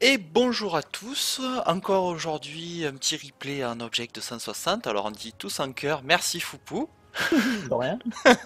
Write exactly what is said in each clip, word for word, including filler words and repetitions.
Et bonjour à tous, encore aujourd'hui un petit replay en Object deux cent soixante, alors on dit tous en cœur, merci Foupou. De rien.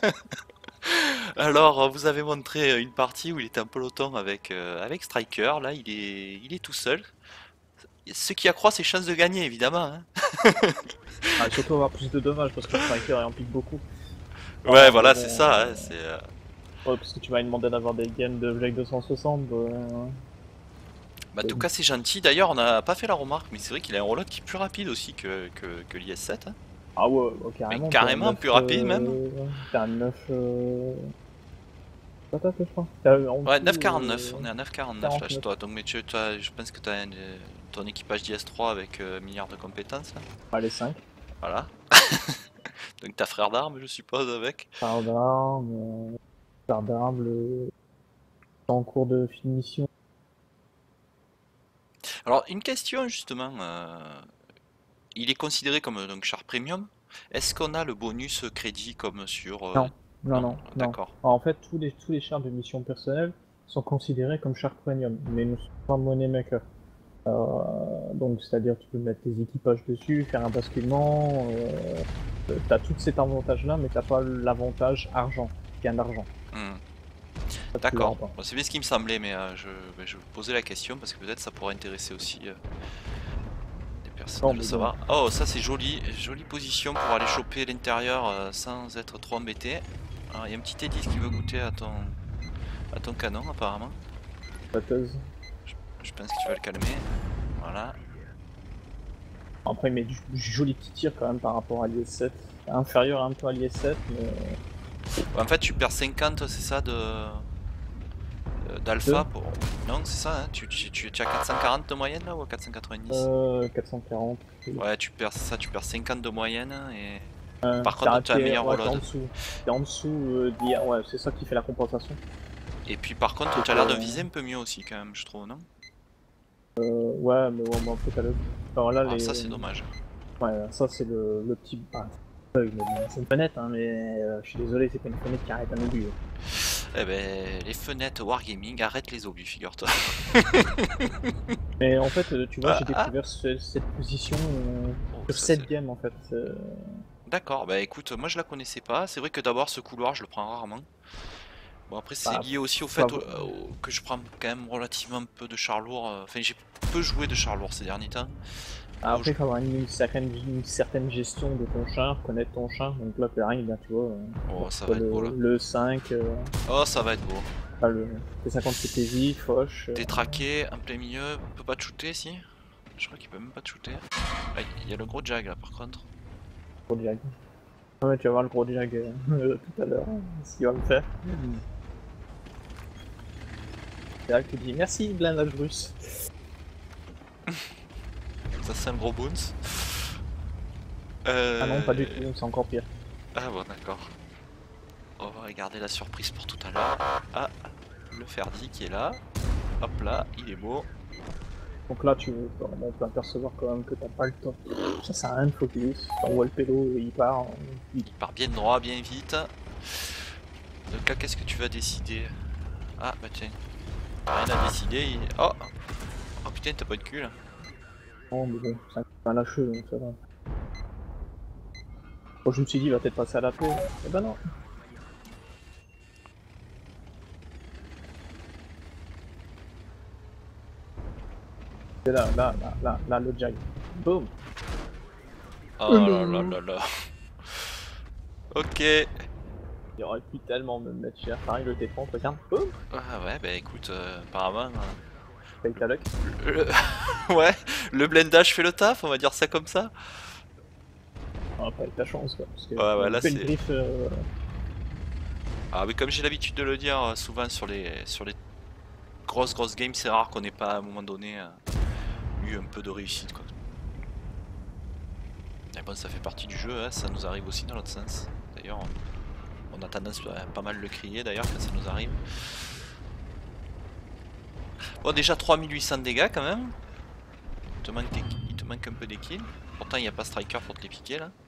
Alors vous avez montré une partie où il était en peloton avec, euh, avec Striker, là il est, il est tout seul, ce qui accroît ses chances de gagner évidemment, hein. Ah, surtout avoir plus de dommages parce que Striker il en pique beaucoup. Ouais Non, mais voilà c'est bon. ça, hein, euh, c'est... euh, Ouais, parce que tu m'as demandé d'avoir des games de Black deux cent soixante. euh, Bah, en euh, tout cas c'est gentil, d'ailleurs on n'a pas fait la remarque, mais c'est vrai qu'il a un reload qui est plus rapide aussi que, que, que l'I S sept, hein. Ah ouais, ouais, Mais carrément, t'es à carrément neuf. plus rapide même. Euh... T'es à neuf. Euh... Patate, je crois. T'es à- en Ouais, dessous. neuf quarante-neuf, Euh... on est à neuf quarante-neuf là chez quarante-neuf. toi. Donc, mais tu, tu as- je pense que tu as ton équipage d'I S trois avec euh, milliards de compétences là. Allez, cinq. Voilà. Donc, ta frère d'armes, je suppose, avec. Par d'armes. Euh... Par d'armes. Le... En cours de finition. Alors, une question justement. euh, il est considéré comme euh, donc char premium. Est-ce qu'on a le bonus crédit comme sur. euh, Non, non, Non, non, non. d'accord. Alors, en fait, tous les, tous les chars de mission personnelle sont considérés comme chars premium, mais ne sont pas money maker. Euh, donc, c'est-à-dire, tu peux mettre tes équipages dessus, faire un basculement. Euh, t'as tout cet avantage-là, mais t'as pas l'avantage argent, gain d'argent. Hmm, Ça, tu l'auras d'accord. pas. Bon, c'est bien ce qui me semblait, mais euh, je, ben, je posais la question parce que peut-être ça pourrait intéresser aussi euh, des personnes Non, de le mais bon. savoir. Oh, ça c'est joli, jolie position pour aller choper l'intérieur euh, sans être trop embêté. Alors, il y a un petit Edis qui veut goûter à ton, à ton canon apparemment. Batteuse. Je, je pense que tu vas le calmer. Voilà. Après, il met du, du joli petit tir quand même par rapport à l'I S sept. Inférieur un peu à l'I S sept, mais. En fait, tu perds cinquante, c'est ça, de euh, deux. d'alpha pour. Non, c'est ça, hein, tu, tu, tu, tu as quatre cent quarante de moyenne là ou quatre cent quatre-vingt-dix? Euh, quatre cent quarante. Ouais, tu perds ça, tu perds cinquante de moyenne et. Euh, Par t'es contre, tu as un t'es- meilleur ouais, t'es en reload. dessous. T'es en dessous euh, d'I A. Ouais, c'est ça qui fait la compensation. Et puis par contre, C'est tu as que, l'air de viser un peu mieux aussi quand même, je trouve, non? euh, ouais, mais ouais, mais en fait, à le... Alors là, Ah, les. ça c'est dommage. Ouais, ça c'est le, le petit. Ah, c'est mais bon, c'est une fenêtre, hein, mais euh, je suis désolé, c'est pas une fenêtre qui arrête un obus. Eh ben, les fenêtres Wargaming, arrête les obus, figure-toi. Mais en fait, euh, tu vois, Ah, j'ai ah. découvert ce- cette position euh, Oh, sur ça cette c'est. game en fait. C'est- D'accord, bah écoute, moi je la connaissais pas. C'est vrai que d'abord ce couloir, je le prends rarement. Bon, après, c'est Bah, lié aussi au pas- fait au- au- que je prends quand même relativement peu de chars lourds. euh, Enfin, j'ai peu joué de chars lourds ces derniers temps. Euh, Après, je- il faut avoir une, une certaine, une certaine gestion de ton char, connaître ton char. Donc là, t'es rien, bien, tu vois. euh, Oh, ça soit va être beau le, là. le cinq, euh, Oh, ça va être beau. ah, le T cinquante T P J, Foch. Euh, T'es traqué, en plein milieu, on peut pas te shooter si? Je crois qu'il peut même pas te shooter. Ah, il y a le gros jag là par contre. gros jag. Ah ouais, tu vas voir le gros jag euh, tout à l'heure, hein, ce qu'il va me faire. C'est là que tu dis merci, blindage russe. Ça sent le gros boons. Ah non, pas du Euh... tout, c'est encore pire. Ah bon, d'accord. On va regarder la surprise pour tout à l'heure. Ah, le Ferdi qui est là. Hop là, il est beau. Donc là, tu on peut apercevoir quand même que t'as pas le temps. Ça sert à rien de focus. On voit le pédo, il part. Il... Il part bien droit, bien vite. Donc là, qu'est-ce que tu vas décider? Ah, bah tiens. T'as rien à décider. Il... Oh! Oh putain, t'as pas de cul là. Non, mais bon, c'est un lâcheux, donc ça va. Bon, je me suis dit, il va peut-être passer à la paix. Eh ben non. C'est là, là, là, là, là, le jag. Boum. Oh là là là là. Ok. Il aurait pu tellement me mettre cher. Pareil, le T trente, regarde. Boum. Ah ouais, bah écoute, euh, apparemment. Paye ta luck. euh, le... ouais, le blendage fait le taf, on va dire ça comme ça. Ah, paye ta chance, quoi. Parce que Ouais, ouais, là le c'est. griffe. Euh... Ah, mais comme j'ai l'habitude de le dire euh, souvent sur les, sur les grosses grosses games, c'est rare qu'on ait pas à un moment donné euh, eu un peu de réussite quoi. Mais bon, ça fait partie du jeu, hein, ça nous arrive aussi dans l'autre sens. D'ailleurs, on, on a tendance à pas mal le crier d'ailleurs quand ça nous arrive. Bon, déjà trois mille huit cents de dégâts quand même. Il te manque, des... il te manque un peu des kills. Pourtant, il n'y a pas Striker pour te les piquer là.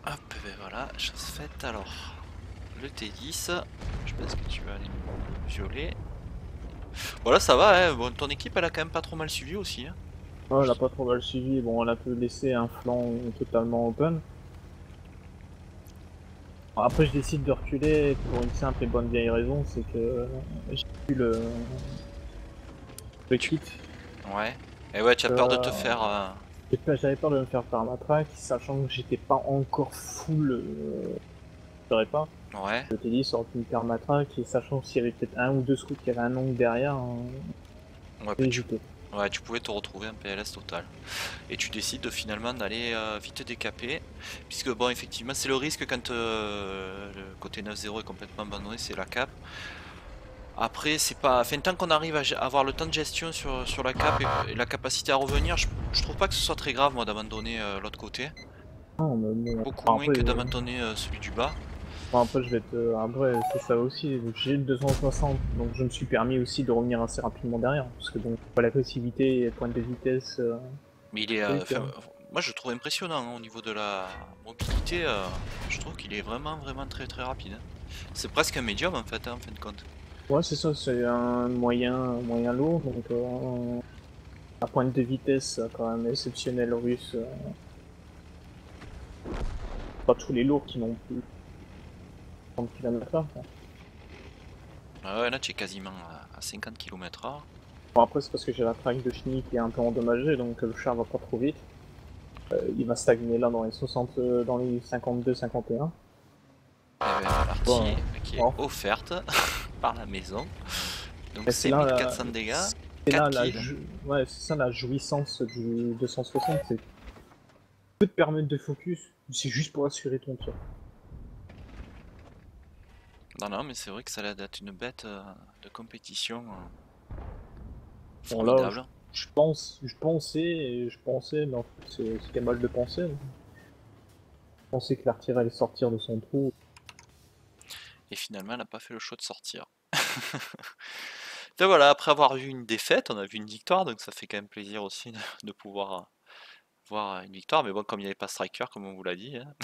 Hop, ben voilà, chose faite. Alors, le T dix, je pense que tu vas aller me violer. Voilà, ça va, hein. Bon, ton équipe elle a quand même pas trop mal suivi aussi. Hein. Ouais, elle a pas trop mal suivi, bon, elle a pu laisser un flanc totalement open. Bon, après, je décide de reculer pour une simple et bonne vieille raison, c'est que euh, j'ai vu le, le Tu... kit. Ouais. Et ouais, tu as peur de te Euh, faire. euh, J'avais peur de me faire par matraque, sachant que j'étais pas encore full, euh, je saurais pas. Ouais. Je t'ai dit, ça aurait pu me faire matraque, et sachant s'il y avait peut-être un ou deux scouts qui avaient un ongle derrière, hein, Ouais, bah, j'ai tu... hésité. ouais, tu pouvais te retrouver en P L S total. Et tu décides de, finalement d'aller euh, vite décaper. Puisque, bon, effectivement, c'est le risque quand euh, le côté neuf zéro est complètement abandonné, c'est la cape. Après, c'est pas. Enfin, tant qu'on arrive à avoir le temps de gestion sur, sur la cape et, et la capacité à revenir, je, je trouve pas que ce soit très grave, moi, d'abandonner euh, l'autre côté. Non, mais bon, Beaucoup enfin, moins après, que euh, d'abandonner euh, celui du bas. enfin, après, je vais te... après, c'est ça aussi, j'ai le deux cent soixante, donc je me suis permis aussi de revenir assez rapidement derrière, parce que bon, pas l'agressivité et pointe de vitesse, euh, Mais il est. euh, truc, enfin, euh, moi, je le trouve impressionnant hein, au niveau de la mobilité. euh, je trouve qu'il est vraiment, vraiment très, très rapide. Hein. C'est presque un médium en fait, hein, en fin de compte. ouais, c'est ça, c'est un moyen, un moyen lourd, donc euh, à pointe de vitesse, euh, quand même exceptionnel russe. Euh, pas tous les lourds qui n'ont plus trente kilomètres heure. Ah ouais, là, tu es quasiment à, à cinquante kilomètres heure. Bon, après, c'est parce que j'ai la traque de chenille qui est un peu endommagée, donc euh, le char va pas trop vite. Euh, il va stagner là dans les soixante, euh, dans les cinquante-deux cinquante et un. Et ben, la Bon, partie qui est bon. offerte par la maison. Donc Et c'est là, la... cinq mille quatre cents dégâts, c'est là quatre la, kills. jou- ouais, c'est ça la jouissance du deux cent soixante, c'est peut te permettre de focus, c'est juste pour assurer ton tir. Non, non, mais c'est vrai que ça a l'air d'être une bête euh, de compétition euh, Bon là, je, formidable. je pense, je pensais, et je pensais, mais en fait c'est c'était mal de penser. Je pensais que l'artillerie allait sortir de son trou. Et finalement, elle n'a pas fait le choix de sortir. Donc voilà, après avoir vu une défaite, on a vu une victoire, donc ça fait quand même plaisir aussi de, de pouvoir euh, voir une victoire. Mais bon, comme il n'y avait pas Striker, comme on vous l'a dit. Hein.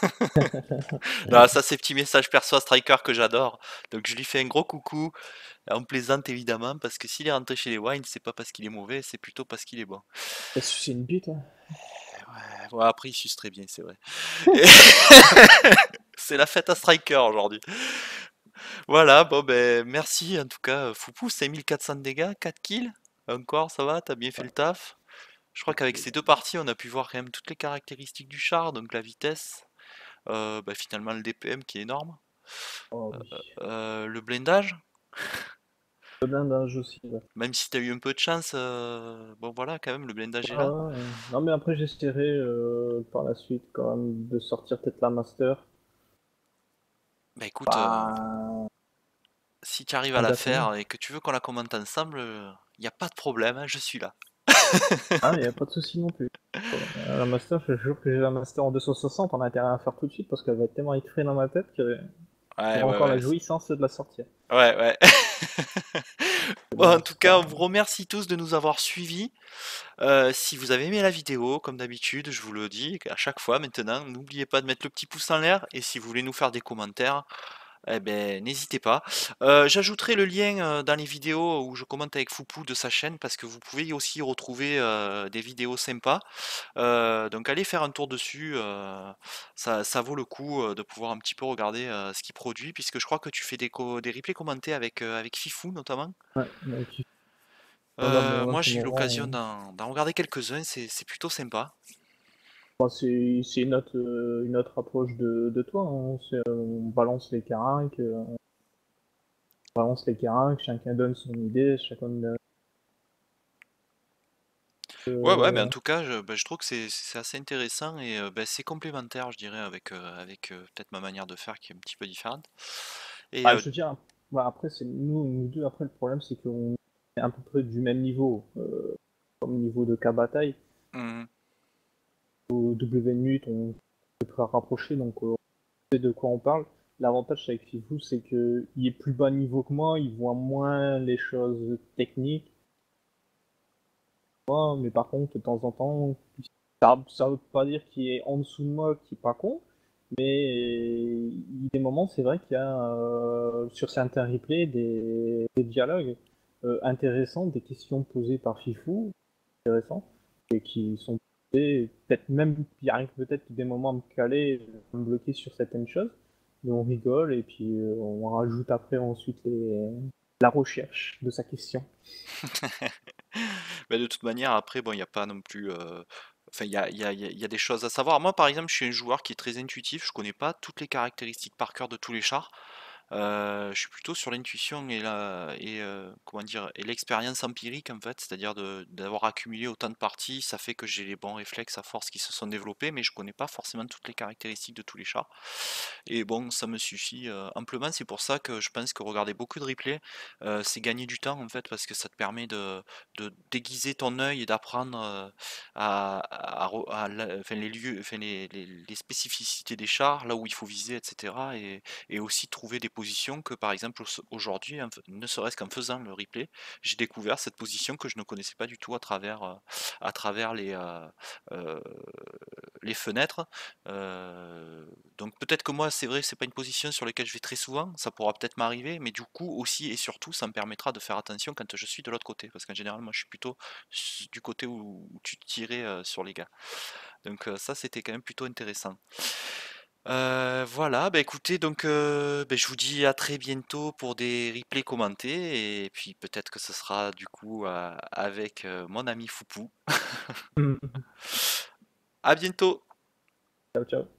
Non, ça, c'est petit message perso à Striker que j'adore. Donc je lui fais un gros coucou. On plaisante évidemment, parce que s'il est rentré chez les Wines, c'est pas parce qu'il est mauvais, c'est plutôt parce qu'il est bon. T'as sucé une bite, hein. Ouais, ouais, après il suce très bien, c'est vrai. Et c'est la fête à Striker aujourd'hui. Voilà, bon ben merci en tout cas, Foupou, cinq mille quatre cents dégâts, quatre kills. Encore, ça va, t'as bien fait le taf. Je crois qu'avec ces deux parties, on a pu voir quand même toutes les caractéristiques du char, donc la vitesse, euh, bah, finalement le D P M qui est énorme, Oh oui. euh, le blindage, Le blindage aussi, ouais. même si t'as eu un peu de chance, euh, bon voilà, quand même le blindage est Ah là. ouais, ouais. Non mais après j'essaierai euh, par la suite quand même de sortir peut-être la master. Bah écoute, euh, Pas si tu arrives à la immédiatement. faire et que tu veux qu'on la commente ensemble, il n'y a pas de problème, hein, je suis là. Ah, il n'y a pas de souci non plus. Euh, La master, je jure que j'ai la master en deux cent soixante, on a intérêt à la faire tout de suite parce qu'elle va être tellement écrite dans ma tête que Ouais, j'aurai ouais, encore la ouais. jouissance de la sortir. Ouais, ouais. Bon, en Bon, tout c'est cas, on pas... vous remercie tous de nous avoir suivis. Euh, si vous avez aimé la vidéo, comme d'habitude, je vous le dis à chaque fois maintenant, n'oubliez pas de mettre le petit pouce en l'air et si vous voulez nous faire des commentaires, eh ben, n'hésitez pas. Euh, j'ajouterai le lien euh, dans les vidéos où je commente avec Foupou de sa chaîne parce que vous pouvez aussi retrouver euh, des vidéos sympas. Euh, donc allez faire un tour dessus, euh, ça, ça vaut le coup euh, de pouvoir un petit peu regarder euh, ce qu'il produit puisque je crois que tu fais des, co- des replays commentés avec, euh, avec Fifou notamment. Ouais, donc, tu regardes, Euh, moi, moi c'est j'ai eu l'occasion marrant. d'en d'en regarder quelques-uns, c'est c'est plutôt sympa. Enfin, c'est c'est une autre, euh, une autre approche de, de toi, hein. C'est, euh, on balance les caracs, euh, on balance les caracs, chacun donne son idée, chacun donne... Ouais, ouais, mais en Euh, tout cas, je, ben, je trouve que c'est c'est assez intéressant et euh, ben, c'est complémentaire, je dirais, avec, euh, avec euh, peut-être ma manière de faire qui est un petit peu différente. Et Ah, euh, je veux dire, bah, après, c'est nous, nous deux, après, le problème, c'est qu'on est à peu près du même niveau, euh, comme niveau de cas bataille. hum, Au W minute, on est très rapproché, donc euh, on sait de quoi on parle. L'avantage avec Fifou, c'est qu'il est plus bas niveau que moi, il voit moins les choses techniques. Moi, mais par contre, de temps en temps, ça, ça veut pas dire qu'il est en dessous de moi, qui est pas con, Mais il y a des moments, c'est vrai qu'il y a euh, sur certains replays des, des dialogues euh, intéressants, des questions posées par Fifou, intéressants, et qui sont posées, peut-être même, il arrive peut-être des moments à me caler, à me bloquer sur certaines choses, mais on rigole et puis euh, on rajoute après ensuite les, la recherche de sa question. Mais de toute manière, après, bon, il n'y a pas non plus. euh, Enfin, il y a, il y a- il y a- il y a des choses à savoir. Moi, par exemple, je suis un joueur qui est très intuitif. Je connais pas toutes les caractéristiques par cœur de tous les chars. Euh, je suis plutôt sur l'intuition et la et euh, comment dire et l'expérience empirique en fait, c'est-à-dire de- d'avoir accumulé autant de parties, ça fait que j'ai les bons réflexes à force qui se sont développés, mais je connais pas forcément toutes les caractéristiques de tous les chars. Et bon, ça me suffit euh, amplement. C'est pour ça que je pense que regarder beaucoup de replays, euh, c'est gagner du temps en fait, parce que ça te permet de, de déguiser ton œil et d'apprendre euh, à, à re- à la- enfin, les lieux, enfin, les, les- les spécificités des chars, là où il faut viser, et cetera. Et, et aussi trouver des positions que, par exemple, au- aujourd'hui, en f- ne serait-ce qu'en faisant le replay, j'ai découvert cette position que je ne connaissais pas du tout à travers, euh, à travers les, euh, euh, les fenêtres. Euh, donc peut-être que moi, c'est vrai, c'est pas une position sur laquelle je vais très souvent, ça pourra peut-être m'arriver, mais du coup aussi et surtout, ça me permettra de faire attention quand je suis de l'autre côté, parce qu'en général, moi, je suis plutôt s- du côté où, où tu tirais euh, sur les gars. Donc euh, ça, c'était quand même plutôt intéressant. Euh, voilà, bah écoutez, donc euh, bah, je vous dis à très bientôt pour des replays commentés, et puis peut-être que ce sera du coup euh, avec euh, mon ami Foupou. À bientôt! Ciao, ciao.